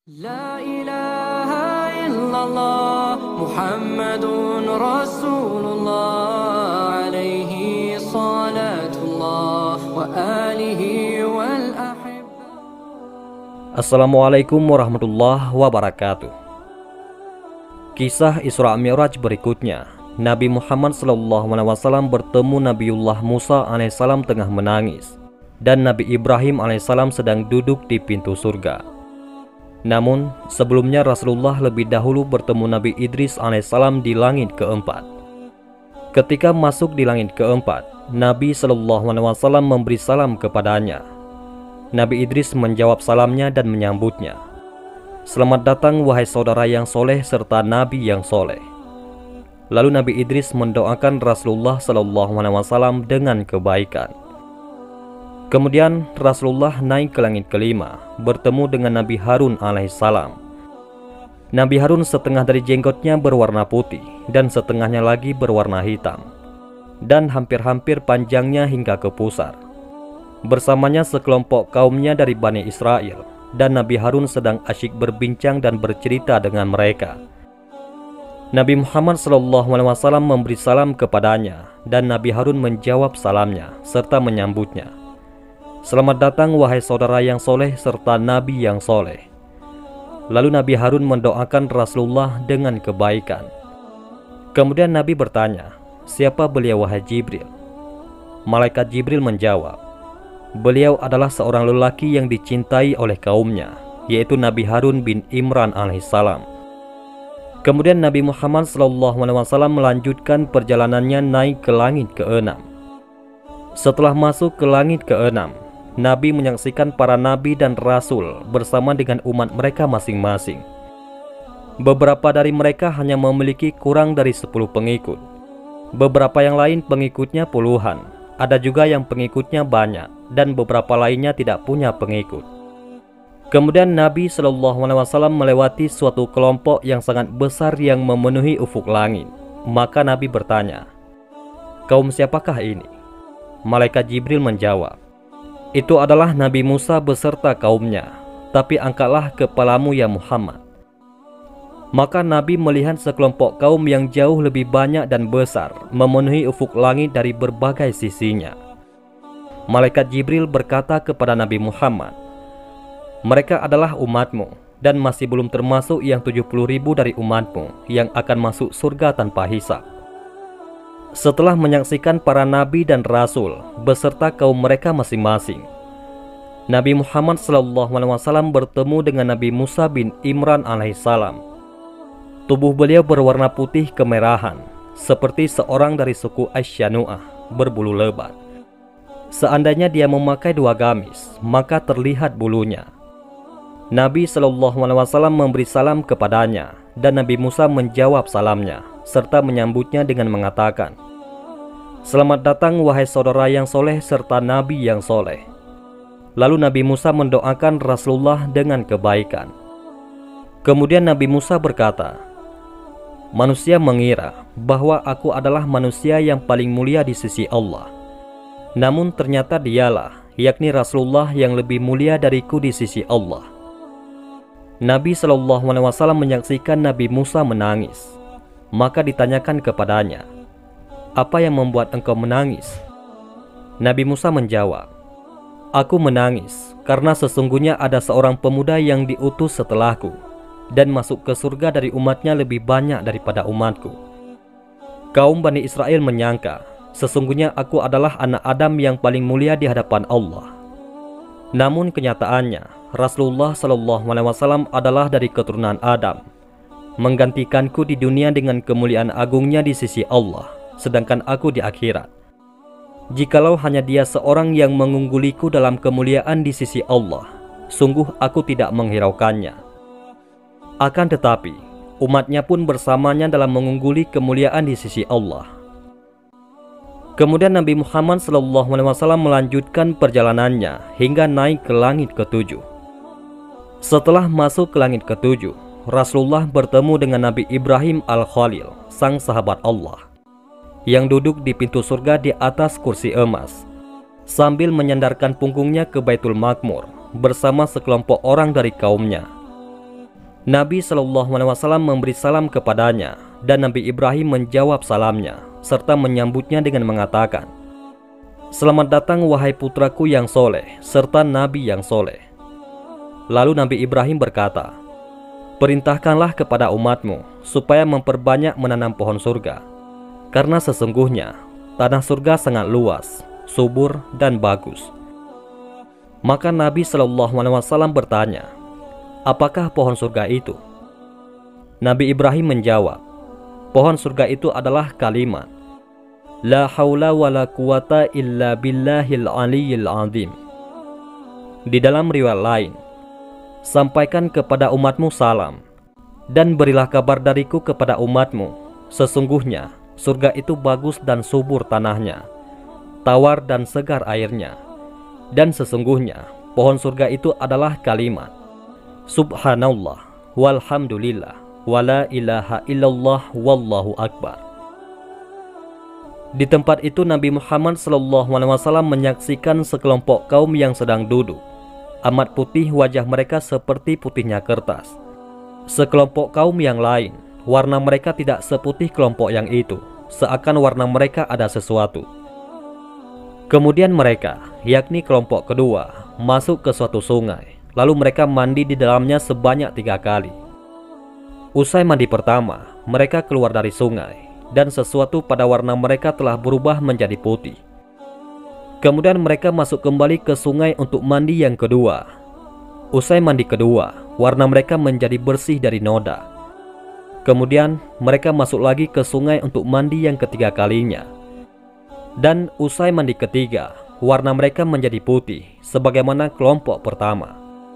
La ilaha illallah Muhammadun Rasulullah alaihi salatullah wa alihi wal ahibba. Assalamualaikum warahmatullahi wabarakatuh. Kisah Isra Mi'raj berikutnya. Nabi Muhammad SAW bertemu Nabiullah Musa AS tengah menangis, dan Nabi Ibrahim AS sedang duduk di pintu surga. Namun, sebelumnya Rasulullah lebih dahulu bertemu Nabi Idris AS di langit keempat. Ketika masuk di langit keempat, Nabi SAW memberi salam kepadanya. Nabi Idris menjawab salamnya dan menyambutnya. "Selamat datang wahai saudara yang soleh serta Nabi yang soleh." Lalu Nabi Idris mendoakan Rasulullah SAW dengan kebaikan. Kemudian Rasulullah naik ke langit kelima, bertemu dengan Nabi Harun alaihissalam. Nabi Harun setengah dari jenggotnya berwarna putih dan setengahnya lagi berwarna hitam, dan hampir-hampir panjangnya hingga ke pusar. Bersamanya sekelompok kaumnya dari Bani Israel, dan Nabi Harun sedang asyik berbincang dan bercerita dengan mereka. Nabi Muhammad SAW memberi salam kepadanya, dan Nabi Harun menjawab salamnya serta menyambutnya. "Selamat datang wahai saudara yang soleh serta Nabi yang soleh." Lalu Nabi Harun mendoakan Rasulullah dengan kebaikan. Kemudian Nabi bertanya, "Siapa beliau wahai Jibril?" Malaikat Jibril menjawab, "Beliau adalah seorang lelaki yang dicintai oleh kaumnya, yaitu Nabi Harun bin Imran alaihissalam." Kemudian Nabi Muhammad SAW melanjutkan perjalanannya naik ke langit keenam. Setelah masuk ke langit keenam, Nabi menyaksikan para nabi dan rasul bersama dengan umat mereka masing-masing. Beberapa dari mereka hanya memiliki kurang dari 10 pengikut. Beberapa yang lain pengikutnya puluhan. Ada juga yang pengikutnya banyak, dan beberapa lainnya tidak punya pengikut. Kemudian Nabi SAW melewati suatu kelompok yang sangat besar yang memenuhi ufuk langit. Maka Nabi bertanya, "Kaum siapakah ini?" Malaikat Jibril menjawab, "Itu adalah Nabi Musa beserta kaumnya, tapi angkatlah kepalamu ya Muhammad." Maka Nabi melihat sekelompok kaum yang jauh lebih banyak dan besar memenuhi ufuk langit dari berbagai sisinya. Malaikat Jibril berkata kepada Nabi Muhammad, "Mereka adalah umatmu, dan masih belum termasuk yang 70.000 dari umatmu yang akan masuk surga tanpa hisab." Setelah menyaksikan para nabi dan rasul beserta kaum mereka masing-masing, Nabi Muhammad SAW bertemu dengan Nabi Musa bin Imran alaihissalam. Tubuh beliau berwarna putih kemerahan, seperti seorang dari suku Asyanu'ah berbulu lebat. Seandainya dia memakai 2 gamis, maka terlihat bulunya. Nabi SAW memberi salam kepadanya, dan Nabi Musa menjawab salamnya serta menyambutnya dengan mengatakan, "Selamat datang wahai saudara yang soleh serta Nabi yang soleh." Lalu Nabi Musa mendoakan Rasulullah dengan kebaikan. Kemudian Nabi Musa berkata, "Manusia mengira bahwa aku adalah manusia yang paling mulia di sisi Allah. Namun ternyata dialah, yakni Rasulullah yang lebih mulia dariku di sisi Allah." Nabi SAW menyaksikan Nabi Musa menangis. Maka ditanyakan kepadanya, "Apa yang membuat engkau menangis?" Nabi Musa menjawab, "Aku menangis karena sesungguhnya ada seorang pemuda yang diutus setelahku, dan masuk ke surga dari umatnya lebih banyak daripada umatku. Kaum Bani Israel menyangka sesungguhnya aku adalah anak Adam yang paling mulia di hadapan Allah. Namun kenyataannya Rasulullah SAW adalah dari keturunan Adam, menggantikanku di dunia dengan kemuliaan agungnya di sisi Allah, sedangkan aku di akhirat. Jikalau hanya dia seorang yang mengungguliku dalam kemuliaan di sisi Allah, sungguh aku tidak menghiraukannya. Akan tetapi, umatnya pun bersamanya dalam mengungguli kemuliaan di sisi Allah." Kemudian Nabi Muhammad SAW melanjutkan perjalanannya hingga naik ke langit ke-7. Setelah masuk ke langit ke-7, Rasulullah bertemu dengan Nabi Ibrahim Al-Khalil, sang sahabat Allah, yang duduk di pintu surga di atas kursi emas, sambil menyandarkan punggungnya ke Baitul Maqmur bersama sekelompok orang dari kaumnya. Nabi SAW memberi salam kepadanya dan Nabi Ibrahim menjawab salamnya serta menyambutnya dengan mengatakan, "Selamat datang wahai putraku yang soleh serta Nabi yang soleh." Lalu Nabi Ibrahim berkata, "Perintahkanlah kepada umatmu supaya memperbanyak menanam pohon surga, karena sesungguhnya tanah surga sangat luas, subur dan bagus." Maka Nabi SAW bertanya, "Apakah pohon surga itu?" Nabi Ibrahim menjawab, "Pohon surga itu adalah kalimat La haula wa la quwata illa billahil aliyyil azim." Di dalam riwayat lain, "Sampaikan kepada umatmu salam, dan berilah kabar dariku kepada umatmu, sesungguhnya surga itu bagus dan subur tanahnya, tawar dan segar airnya, dan sesungguhnya pohon surga itu adalah kalimat Subhanallah walhamdulillah wala ilaha illallah wallahu akbar." Di tempat itu Nabi Muhammad SAW menyaksikan sekelompok kaum yang sedang duduk. Amat putih wajah mereka seperti putihnya kertas. Sekelompok kaum yang lain, warna mereka tidak seputih kelompok yang itu, seakan warna mereka ada sesuatu. Kemudian mereka, yakni kelompok kedua, masuk ke suatu sungai. Lalu mereka mandi di dalamnya sebanyak 3 kali. Usai mandi pertama, mereka keluar dari sungai, dan sesuatu pada warna mereka telah berubah menjadi putih. Kemudian mereka masuk kembali ke sungai untuk mandi yang kedua. Usai mandi kedua, warna mereka menjadi bersih dari noda. Kemudian mereka masuk lagi ke sungai untuk mandi yang ketiga kalinya. Dan usai mandi ketiga, warna mereka menjadi putih sebagaimana kelompok pertama.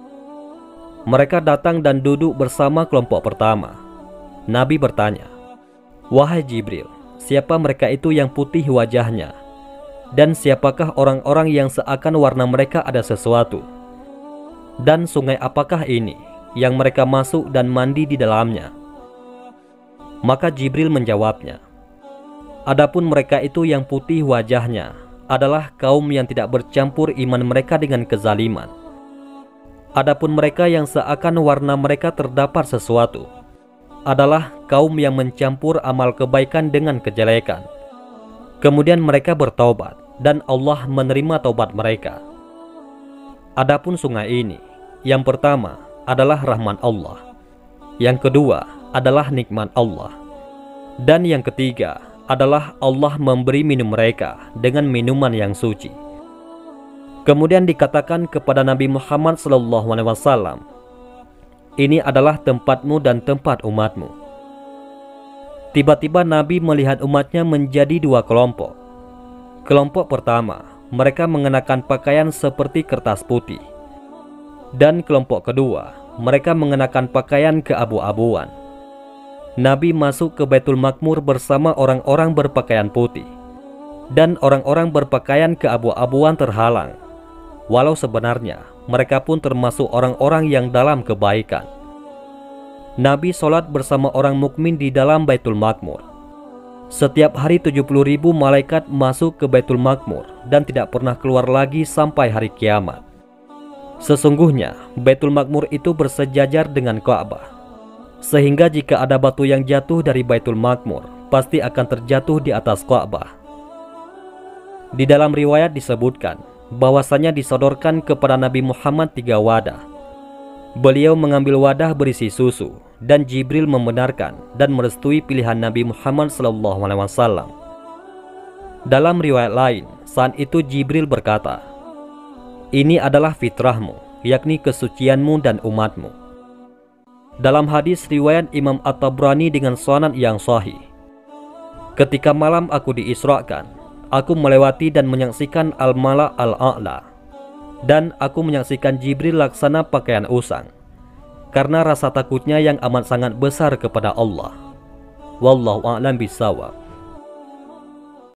Mereka datang dan duduk bersama kelompok pertama. Nabi bertanya, "Wahai Jibril, siapa mereka itu yang putih wajahnya? Dan siapakah orang-orang yang seakan warna mereka ada sesuatu? Dan sungai apakah ini yang mereka masuk dan mandi di dalamnya?" Maka Jibril menjawabnya, "Adapun mereka itu yang putih wajahnya adalah kaum yang tidak bercampur iman mereka dengan kezaliman. Adapun mereka yang seakan warna mereka terdapat sesuatu adalah kaum yang mencampur amal kebaikan dengan kejelekan. Kemudian mereka bertaubat dan Allah menerima taubat mereka. Adapun sungai ini, yang pertama adalah rahmat Allah, yang kedua adalah nikmat Allah, dan yang ketiga adalah Allah memberi minum mereka dengan minuman yang suci." Kemudian dikatakan kepada Nabi Muhammad SAW, "Ini adalah tempatmu dan tempat umatmu." Tiba-tiba Nabi melihat umatnya menjadi 2 kelompok. Kelompok pertama, mereka mengenakan pakaian seperti kertas putih. Dan kelompok kedua, mereka mengenakan pakaian keabu-abuan. Nabi masuk ke Baitul Maqmur bersama orang-orang berpakaian putih. Dan orang-orang berpakaian keabu-abuan terhalang, walau sebenarnya mereka pun termasuk orang-orang yang dalam kebaikan. Nabi sholat bersama orang mukmin di dalam Baitul Maqmur. Setiap hari 70.000 malaikat masuk ke Baitul Maqmur dan tidak pernah keluar lagi sampai hari kiamat. Sesungguhnya Baitul Maqmur itu bersejajar dengan Ka'bah, sehingga jika ada batu yang jatuh dari Baitul Maqmur pasti akan terjatuh di atas Ka'bah. Di dalam riwayat disebutkan bahwasanya disodorkan kepada Nabi Muhammad 3 wadah. Beliau mengambil wadah berisi susu, dan Jibril membenarkan dan merestui pilihan Nabi Muhammad SAW. Dalam riwayat lain, saat itu Jibril berkata, "Ini adalah fitrahmu, yakni kesucianmu dan umatmu." Dalam hadis riwayat Imam At-Tabrani dengan sanad yang sahih, "Ketika malam aku diisrakan, aku melewati dan menyaksikan Al-Mala' Al-A'la. Dan aku menyaksikan Jibril laksana pakaian usang, karena rasa takutnya yang amat sangat besar kepada Allah. Wallahu a'lam bishawab."